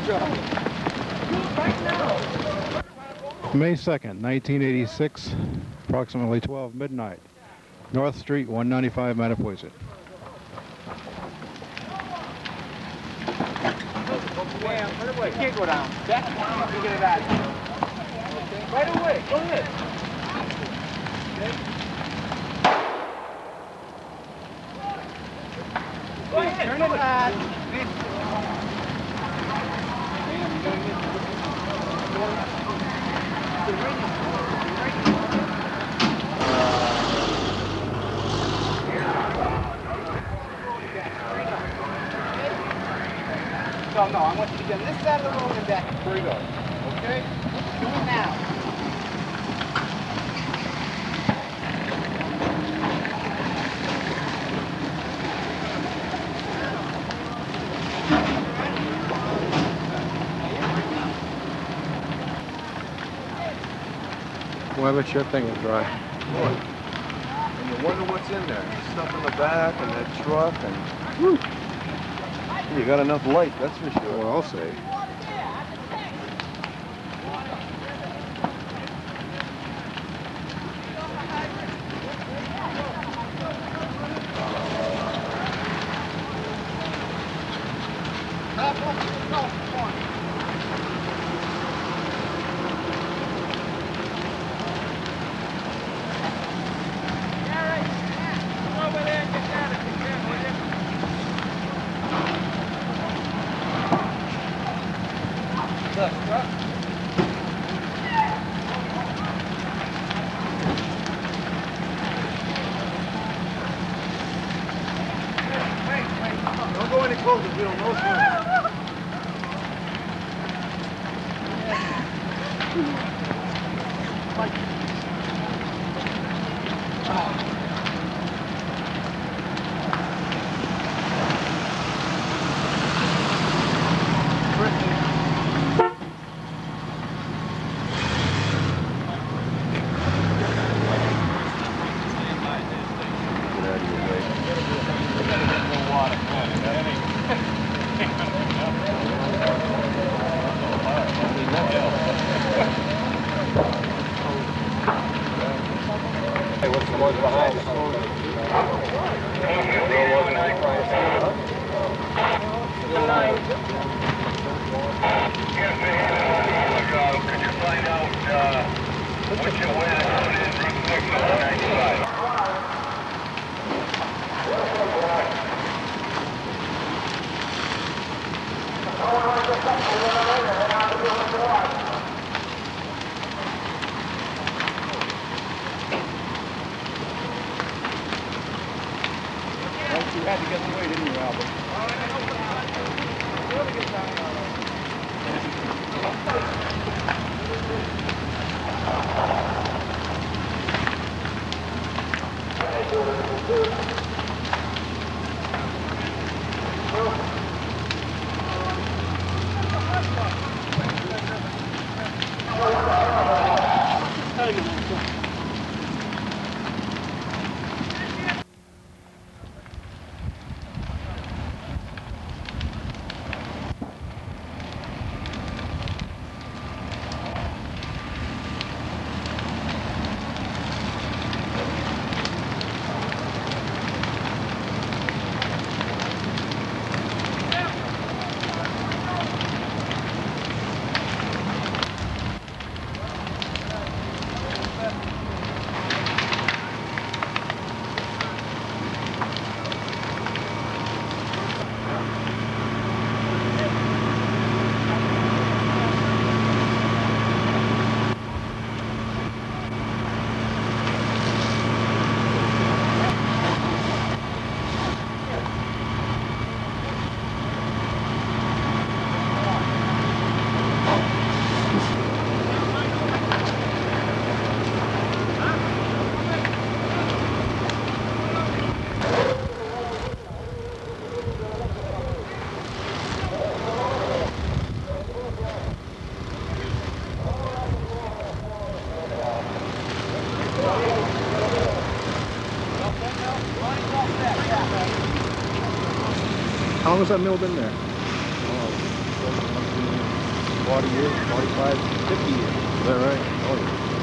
May 2nd, 1986, approximately 12 midnight. Nroth Street, 195 Mattapoisett. You can't go down. That's why you get it out. Right away. Go ahead. Go ahead. Turn it back. No, I want you to get on this side of the road and back. There you go. Okay? Do it now. Well, but your thing is dry. Boy. And you wonder what's in there. Stuff in the back and that truck and... Whew. You got enough light, that's for sure. Well, I'll say. Don't go any closer, we don't know what's going on. You had to get away, didn't you, Albert? How long has that mill been there? 40 years, 45, 50 years. Is that right? Oh, yeah.